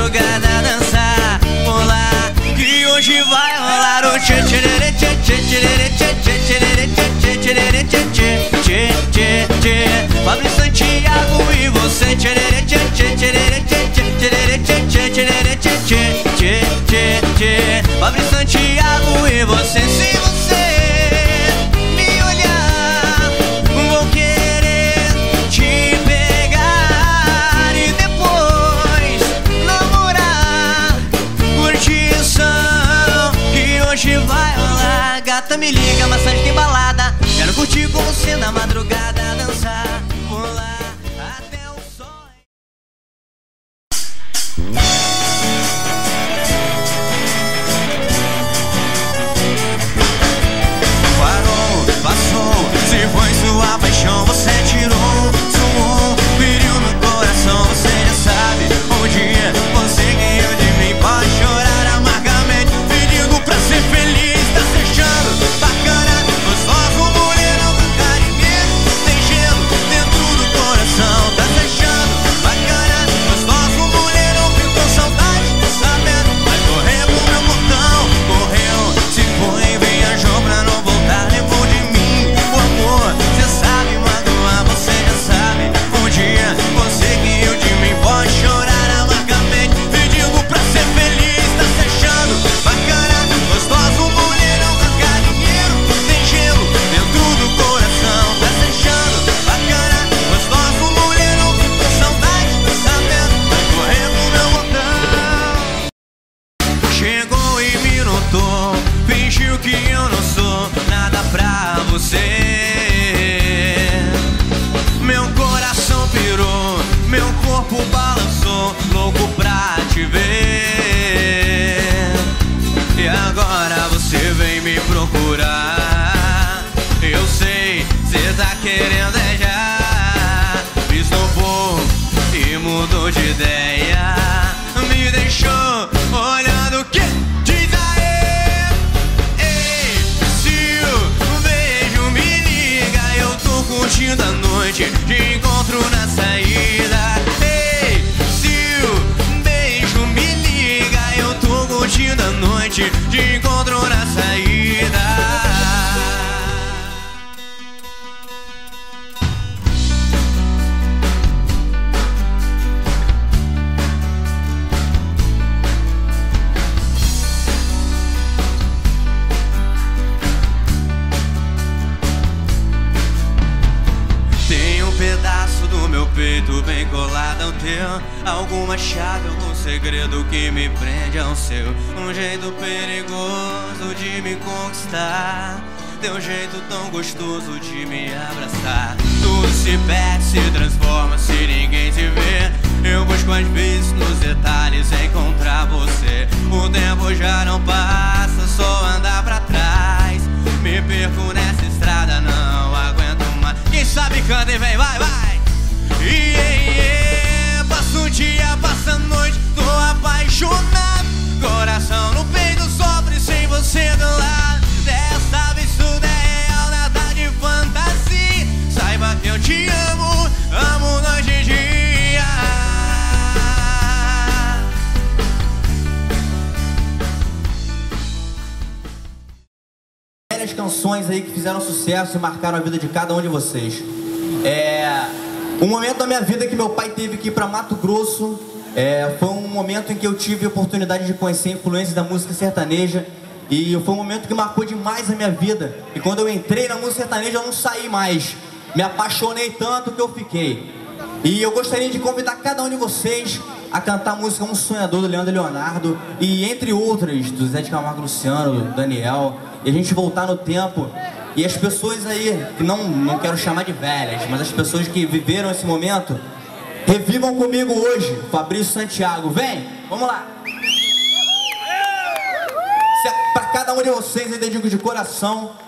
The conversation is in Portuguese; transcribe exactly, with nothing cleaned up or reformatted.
madrugada dançar, pular, que hoje vai rolar o tchê tchê tchê tchê tchê tchê tchê tchê tchê tchê tchê tchê tchê tchê. Fábio Santiago e você, tchê tchê tchê tchê tchê tchê tchê tchê tchê tchê tchê. Fábio Santiago e você, se você me olhar, vou querer te pegar e depois namorar. Curtição que hoje vai rolar. Gata, me liga, massagem tem balada. Quero curtir com você na madrugada, dançar, pular até o sol. Parou, passou, se foi sua paixão, você tirou, sumou, feriu no coração, você já sabe. Um dia você ganhou de mim, pode chorar amargamente, pedindo pra ser feliz, tá se achando bacana, gostoso, mulherão com carinho, tem gelo dentro do coração, tá se achando bacana, gostoso, mulherão, pintou saudade, tá sabendo, vai correr pro meu portão, correu, se foi, viajou pra não voltar, levou de mim o amor, cê sabe magoar, você já sabe. Um dia você riu de mim, pode chorar amargamente, pedindo pra ser feliz, tá se achando bacana, gostoso, mulherão com carinheiro, tem gelo dentro do coração, tá se achando bacana, gostoso, mulherão, com saudade, tá sabendo, vai correr pro meu montão. Chegou e me notou, fingiu que eu não sou nada pra você. Meu coração pirou, meu corpo balançou, louco pra te ver. E agora você vem me procurar. Eu sei, cê tá querendo é já. Me esnobou e mudou de ideia, me deixou olhando o que diz aí. Ei, se o beijo me liga, eu tô curtindo a noite, te encontro na saída. Ei, se o beijo me liga, eu tô curtindo a noite, te encontro na saída. Tem um pedaço do meu peito bem colado ao teu, alguma chave, algum segredo que me prende ao seu. Um jeito perigoso de me conquistar, teu jeito tão gostoso de me abraçar. Tudo se perde, se transforma se ninguém te vê. Eu busco às vezes nos detalhes encontrar você. O tempo já não passa, só andar pra trás. Me perco nessa estrada, não aguento mais. Quem sabe canta e vem, vai, vai. Iê, iê, passa um dia, passa a noite, tô apaixonado. Coração no peito sofre sem você do lado. Dessa vez tudo é real, nada de fantasia. Saiba que eu te amo, amo noite e dia. Várias canções aí que fizeram sucesso e marcaram a vida de cada um de vocês. É... Um momento da minha vida que meu pai teve que ir para Mato Grosso, é, foi um momento em que eu tive a oportunidade de conhecer a influência da música sertaneja. E foi um momento que marcou demais a minha vida. E quando eu entrei na música sertaneja eu não saí mais. Me apaixonei tanto que eu fiquei. E eu gostaria de convidar cada um de vocês a cantar a música Um Sonhador, do Leandro e Leonardo, e entre outras, do Zé de Camargo Luciano, do Daniel. E a gente voltar no tempo. E as pessoas aí, que não, não quero chamar de velhas, mas as pessoas que viveram esse momento, revivam comigo hoje, Fabrício Santiago. Vem, vamos lá. Pra cada um de vocês eu dedico de coração.